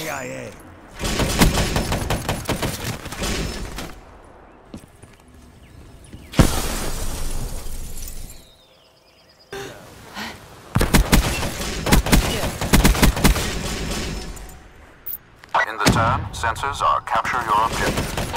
CIA. In the turn, sensors are capture your objective.